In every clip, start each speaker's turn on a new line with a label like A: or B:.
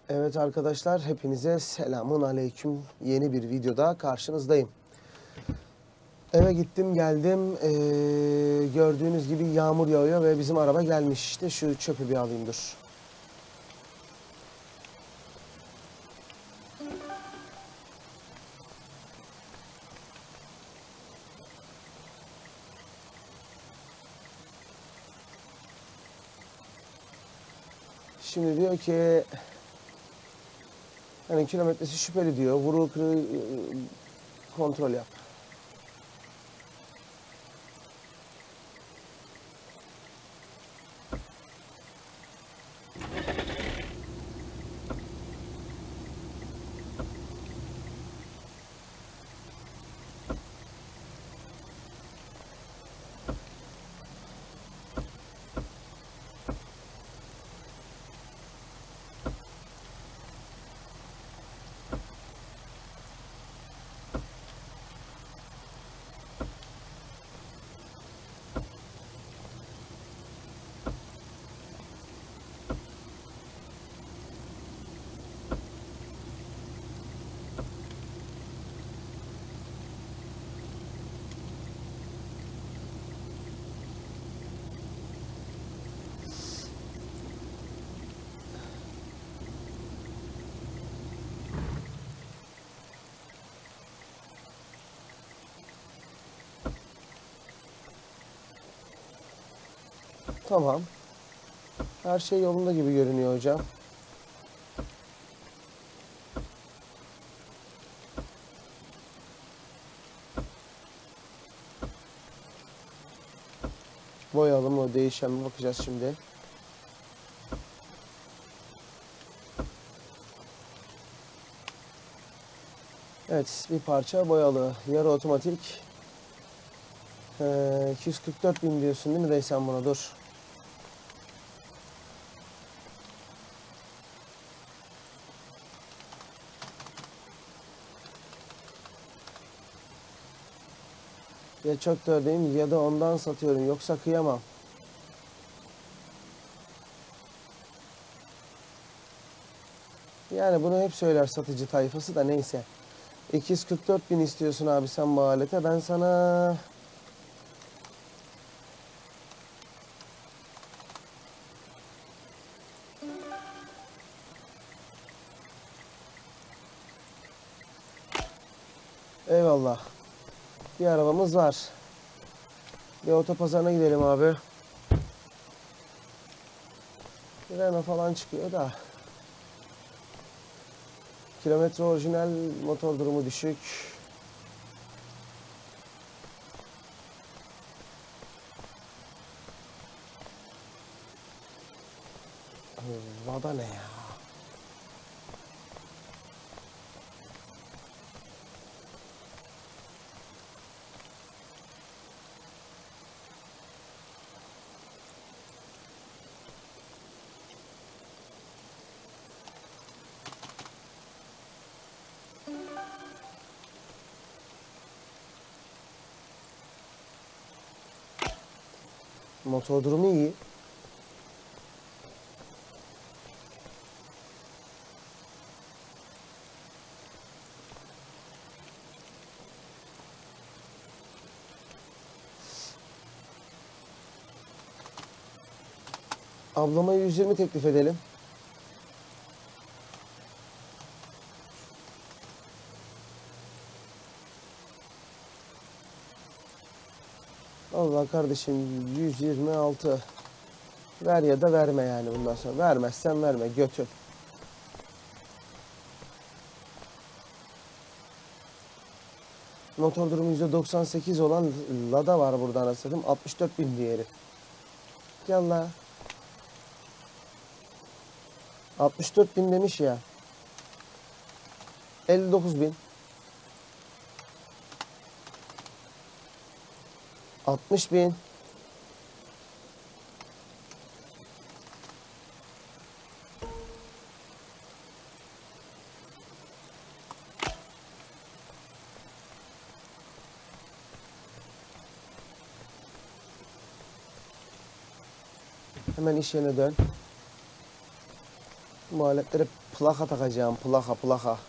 A: Evet arkadaşlar, hepinize selamun aleyküm. Yeni bir videoda karşınızdayım. Eve gittim geldim. Gördüğünüz gibi yağmur yağıyor ve bizim araba gelmiş. İşte şu çöpü bir alayım, dur. Şimdi diyor ki hani kilometresi şüpheli diyor. Vuru kırı kontrol yap. Tamam. Her şey yolunda gibi görünüyor hocam. Boyalım, o değişen mi bakacağız şimdi. Evet, bir parça boyalı. Yarı otomatik. 244.000 diyorsun değil mi dayı sen buna? Dur. Ya çok da ödeyim ya da ondan satıyorum. Yoksa kıyamam. Yani bunu hep söyler satıcı tayfası da neyse. 244.000 istiyorsun abi sen bu alete. Ben sana... Eyvallah. Bir arabamız var. Bir otopazarına gidelim abi. Renault falan çıkıyor da. Kilometre orijinal, motor durumu düşük. Lada ne ya? Motor durumu iyi. Ablama 120 teklif edelim. Allah kardeşim 126. Ver ya da verme yani bundan sonra. Vermezsen verme, götür. Motor durumu %98 olan Lada var burada anasını. 64.000 diğeri. Gel la. 64.000 demiş ya. 59.000. 60.000. Hemen iş yerine dön. Bu aletleri Plaka takacağım. Plaka.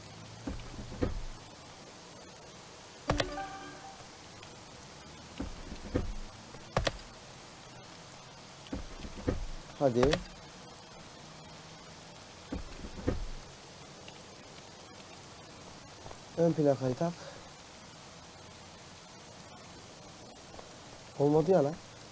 A: Hadi. Ön plakayı tak. Olmadı ya lan.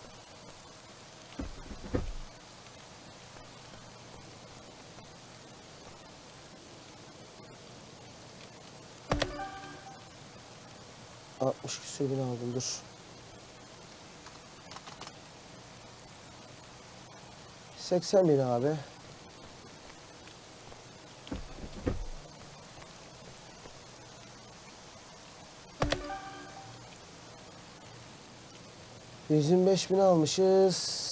A: Altmış küsürünü aldım, dur. 80.000 abi. $125.000 almışız.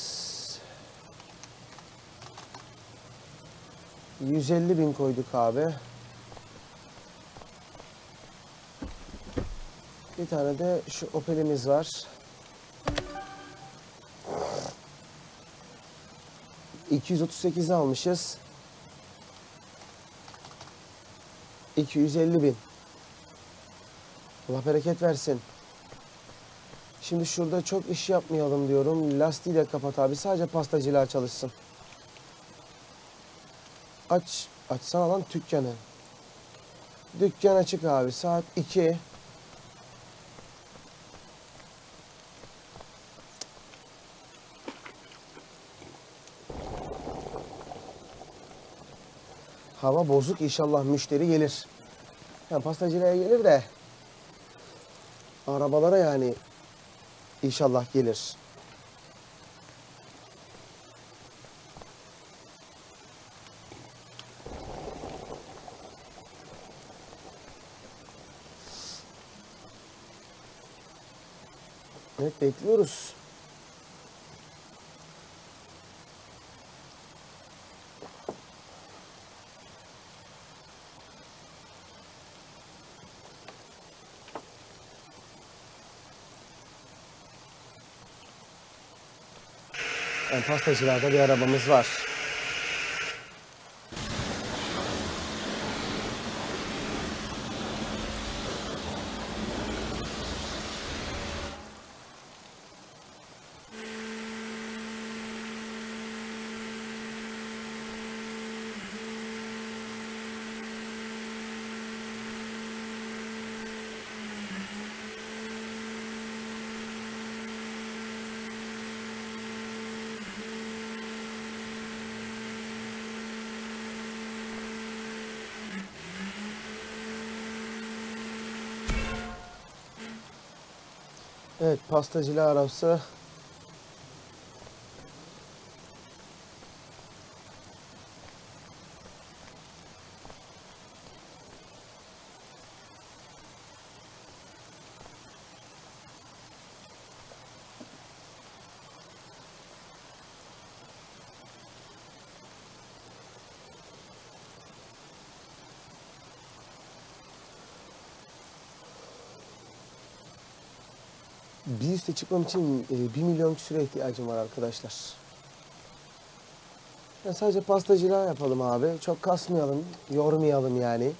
A: 150.000 koyduk abi. Bir tane de şu Opel'imiz var. 238 almışız. 250.000. Allah bereket versin. Şimdi şurada çok iş yapmayalım diyorum. Lastiği de kapat abi. Sadece pastacılığa çalışsın. Açsana lan dükkanı. Dükkan açık abi. Saat 2. Hava bozuk, inşallah müşteri gelir. Yani pastacılığa gelir de arabalara yani inşallah gelir. Evet, bekliyoruz. Yani pastacılarda bir arabamız var. Evet, pastacılığı arası. Bir üste çıkmam için 1 milyon küsüre ihtiyacım var arkadaşlar. Yani sadece pastacılığa yapalım abi. Çok kasmayalım, yormayalım yani.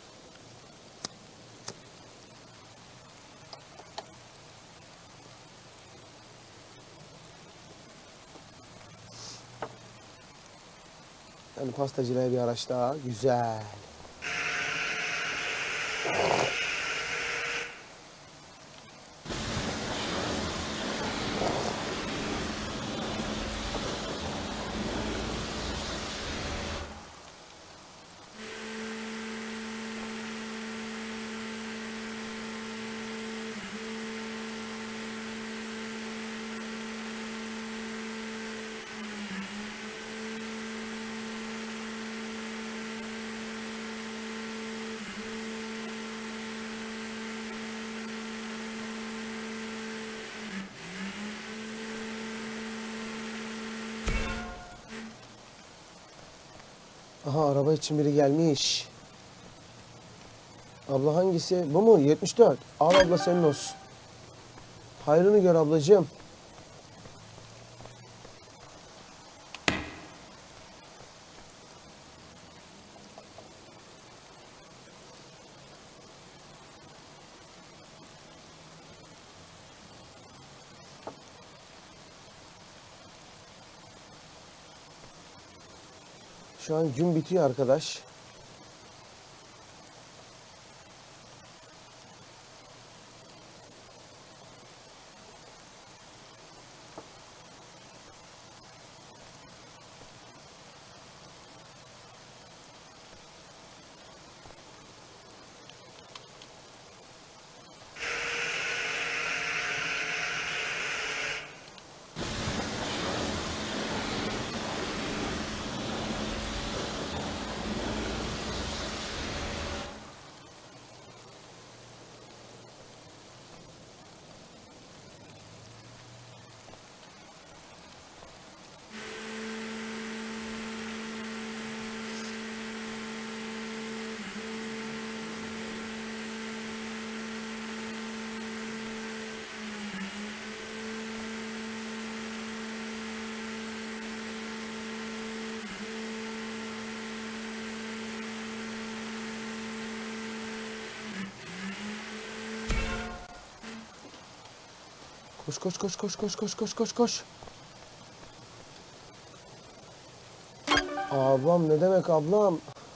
A: Yani pastacılığa bir araç daha. Güzel. Aha, araba için biri gelmiş. Abla hangisi? Bu mu? 74. Al abla, senin olsun. Hayrını gör ablacığım. Şu an gün bitiyor arkadaş. Koş koş koş koş koş koş koş koş koş. Ablam ne demek ablam?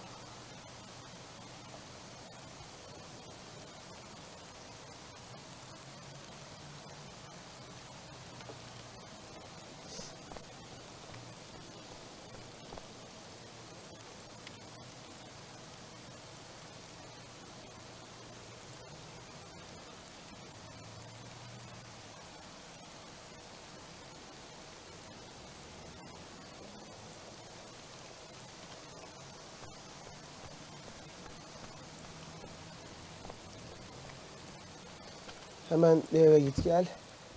A: Hemen bir eve git gel.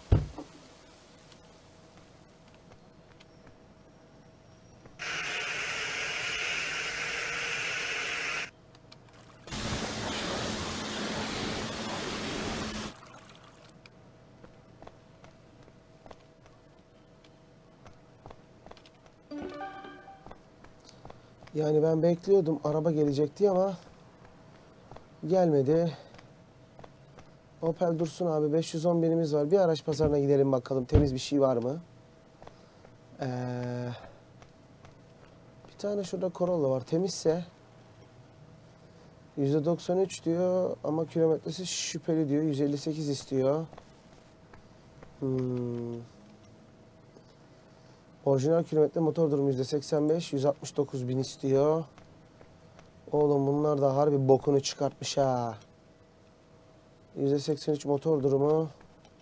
A: Yani ben bekliyordum araba gelecekti ama gelmedi. Opel dursun abi, 510 binimiz var. Bir araç pazarına gidelim bakalım temiz bir şey var mı? Bir tane şurada Corolla var, temizse. %93 diyor ama kilometresi şüpheli diyor. 158 istiyor. Orijinal kilometre, motor durumu %85, 169 bin istiyor. Oğlum bunlar da harbi bokunu çıkartmış ha. %83 motor durumu.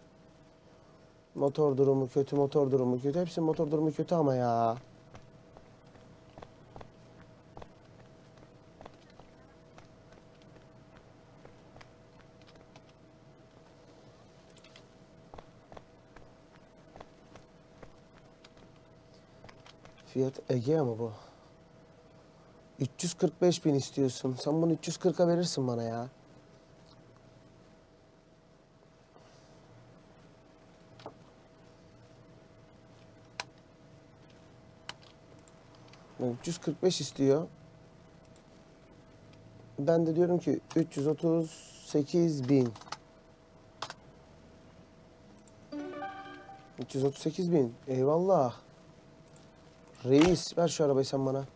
A: Motor durumu kötü, motor durumu kötü. Hepsinin motor durumu kötü ama ya. Fiyat Egea mı bu? 345 bin istiyorsun. Sen bunu 340'a verirsin bana ya. Yani 345 istiyor. Ben de diyorum ki 338 bin. 338 bin. Eyvallah. Reis ver şu arabayı sen bana.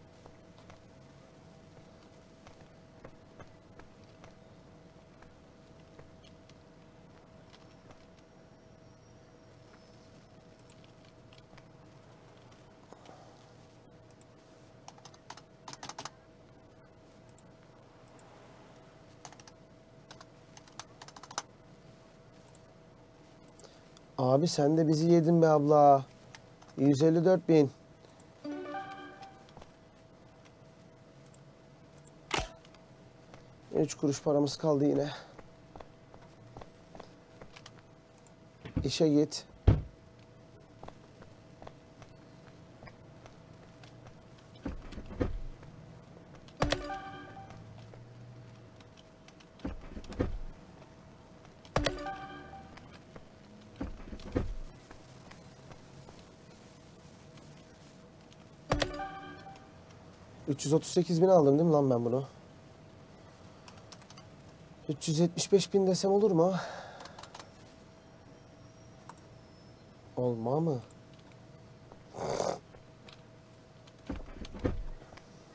A: Abi sen de bizi yedin be abla. 154 bin. Üç kuruş paramız kaldı yine. İşe git. $338 bin aldım değil mi lan ben bunu? 375 bin desem olur mu? Olma mı?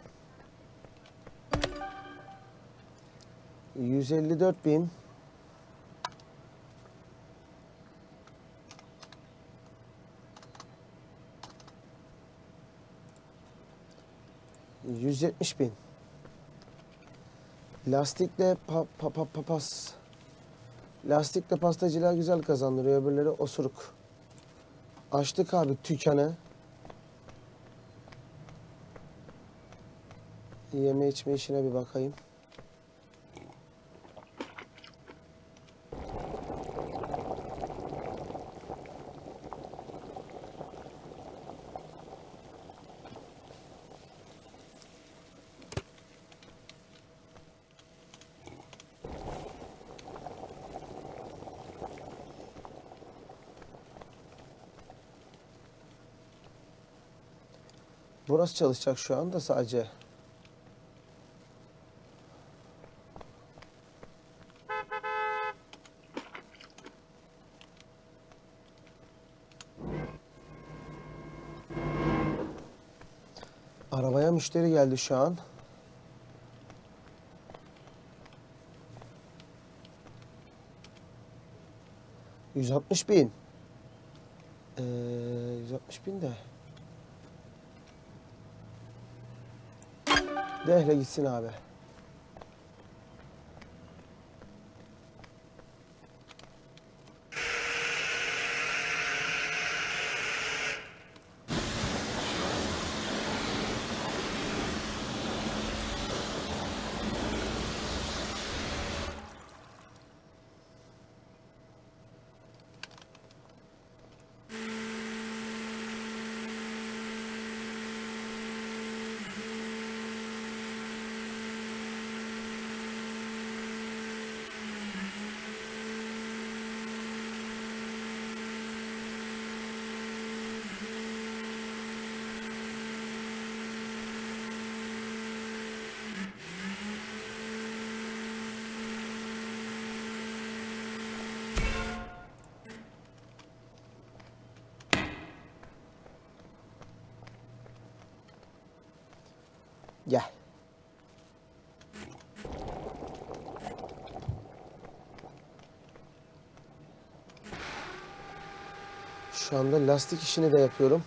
A: 154.000. $170.000. Lastikle lastikle pastacılar güzel kazandırıyor. Öbürleri osuruk. Açtık abi dükkanı. Yeme içme işine bir bakayım. Burası çalışacak şu anda sadece. Arabaya müşteri geldi şu an. $160.000. 160.000 de. Dehle gitsin abi. Gel. Şu anda lastik işini de yapıyorum.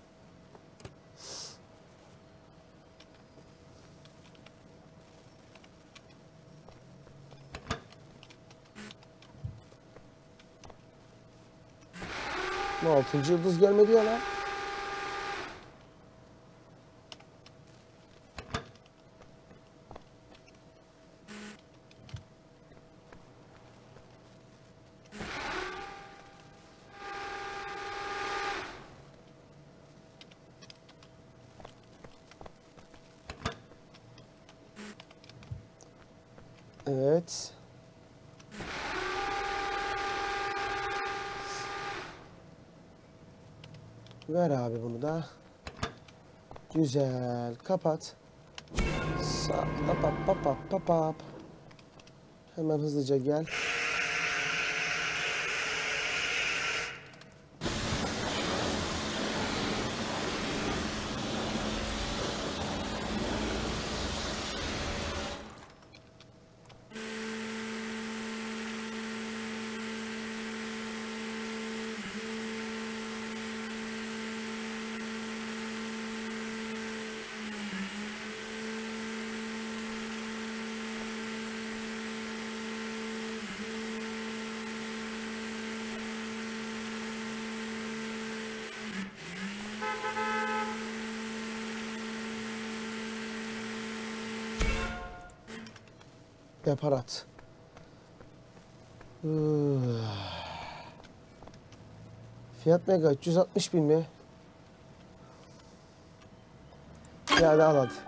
A: Bu 6. yıldız gelmedi ya lan. Evet. Ver abi bunu da. Güzel. Kapat. Sağ. Pap. Hemen hızlıca gel. Deparat. Fiyat mega 360.000 mi? Yani al hadi.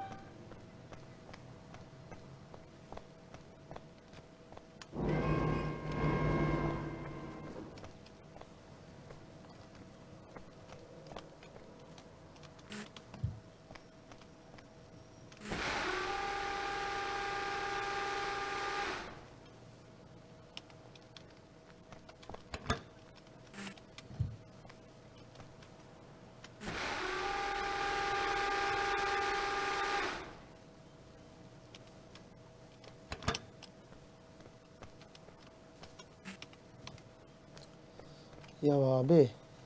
A: Ya abi.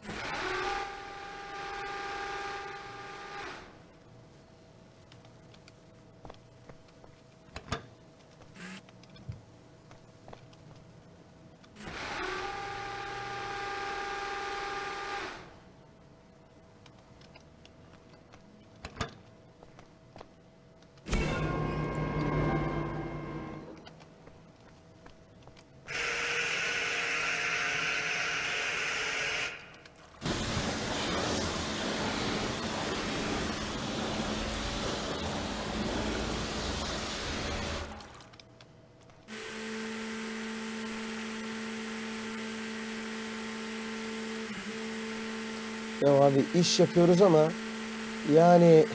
A: Ya abi iş yapıyoruz ama yani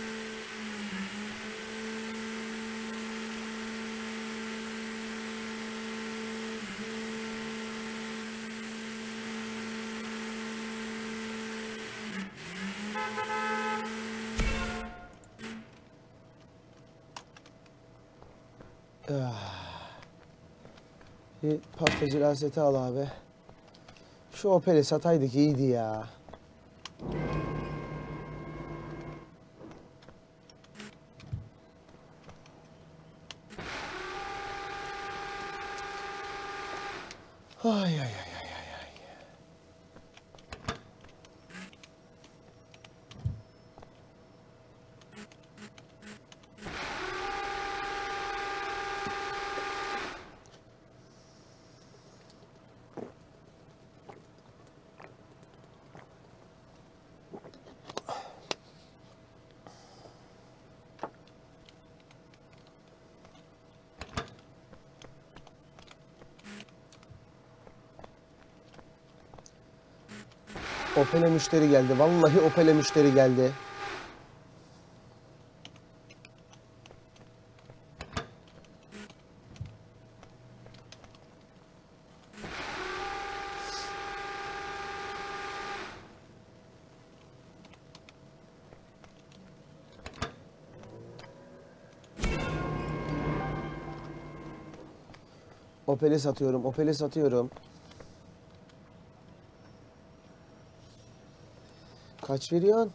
A: bir pastacı laseti al abi. Şu Opel'i sataydık iyiydi ya. Ay ay ay ay ay ay. Opel'e müşteri geldi. Vallahi Opel'e müşteri geldi. Opel'i satıyorum. Opel'i satıyorum. Kaç veriyorsun?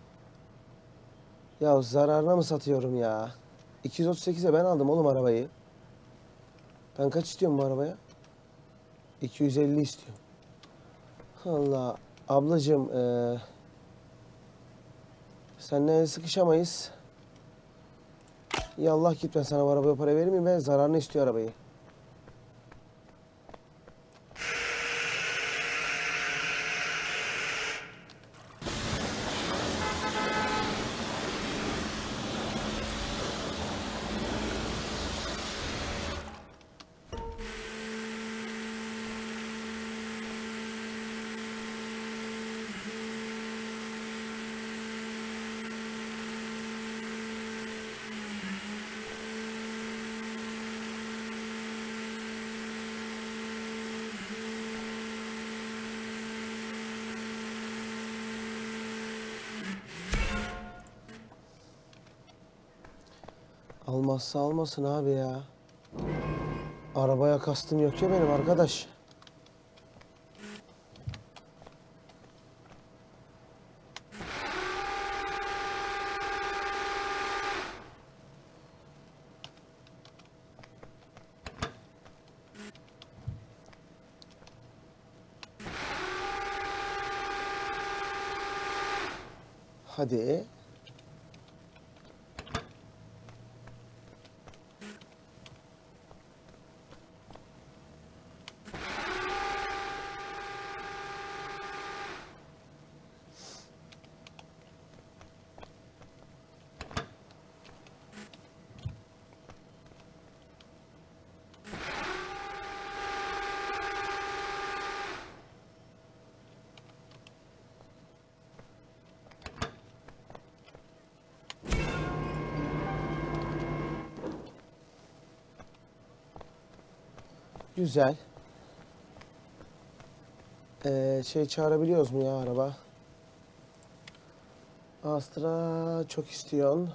A: Ya zararına mı satıyorum ya? 238'e ben aldım oğlum arabayı. Ben kaç istiyorum bu arabaya? 250 istiyorum. Allah. Ablacığım seninle sıkışamayız. Yallah git, ben sana bu arabaya para verir miyim? Ben zararını istiyor arabayı. Almazsa almasın abi ya. Arabaya kastım yok ya benim arkadaş. Hadi. Güzel. Şey çağırabiliyoruz mu ya araba? Astra çok istiyorsun.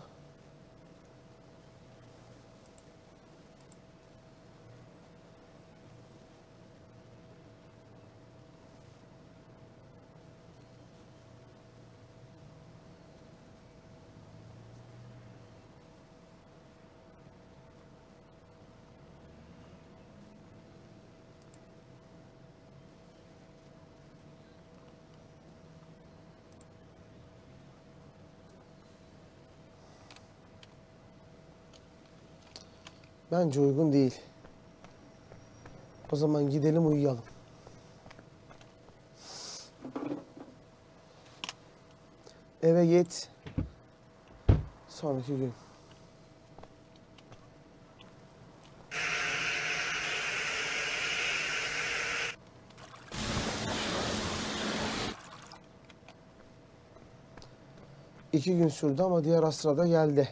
A: Bence uygun değil. O zaman gidelim uyuyalım. Eve git. Sonraki gün. İki gün sürdü ama diğer Astra da geldi.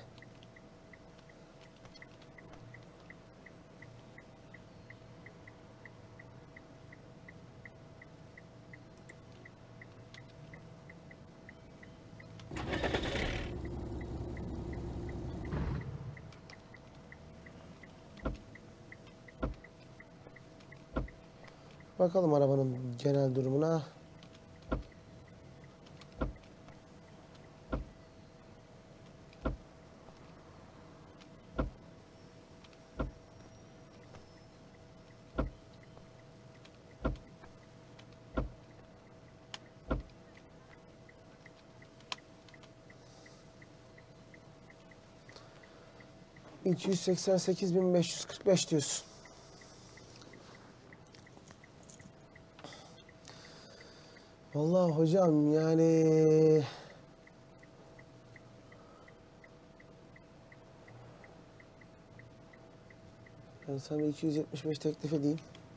A: Bakalım arabanın genel durumuna. ...288.545 diyorsun. Vallahi hocam yani... Ben sana 275 teklif edeyim.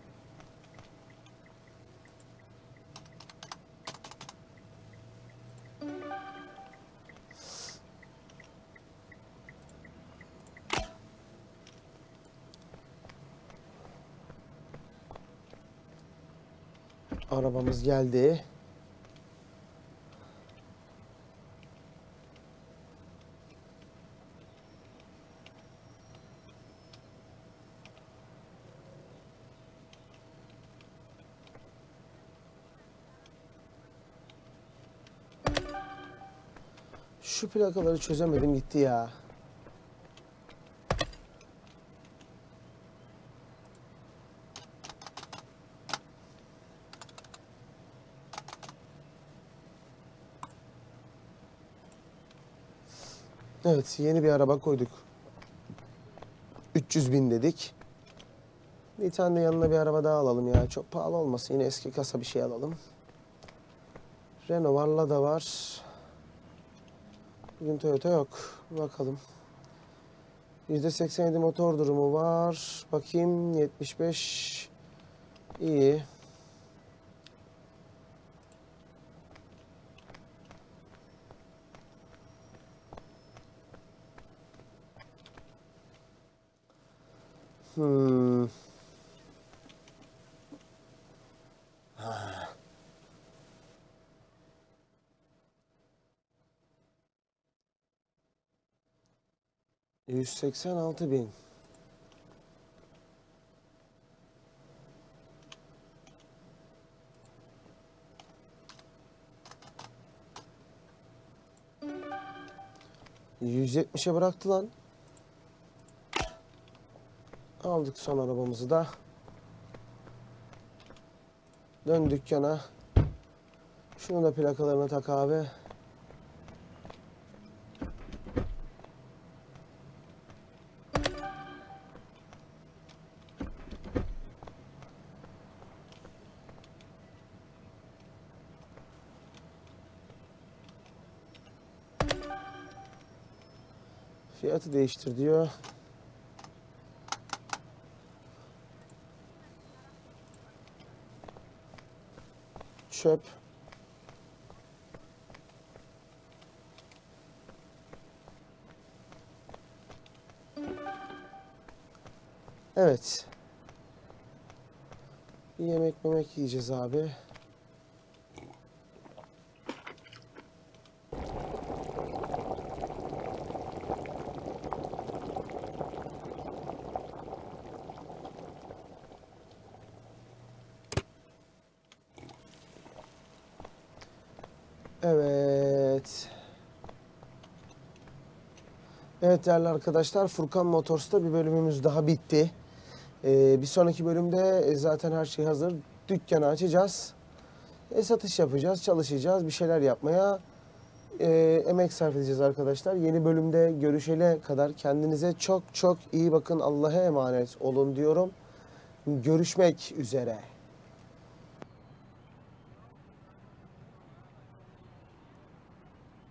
A: Arabamız geldi. Şu plakaları çözemedim gitti ya. Evet, yeni bir araba koyduk. 300.000 dedik. Bir tane de yanına bir araba daha alalım ya. Çok pahalı olmasın. Yine eski kasa bir şey alalım. Renault var, Lada var. Bugün Toyota yok. Bakalım. %87 motor durumu var. Bakayım 75. İyi. Hmm. 186.000. %70'e bıraktı lan. Aldık son arabamızı da. Dön dükkana. Şunu da plakalarına tak abi. Fiyatı değiştir diyor. Çöp. Evet. Bir yemek yiyeceğiz abi. Evet. Evet değerli arkadaşlar, Furkan Motors'ta bir bölümümüz daha bitti. Bir sonraki bölümde zaten her şey hazır. Dükkanı açacağız. Satış yapacağız, çalışacağız, bir şeyler yapmaya emek sarf edeceğiz arkadaşlar. Yeni bölümde görüşene kadar kendinize çok çok iyi bakın. Allah'a emanet olun diyorum. Görüşmek üzere.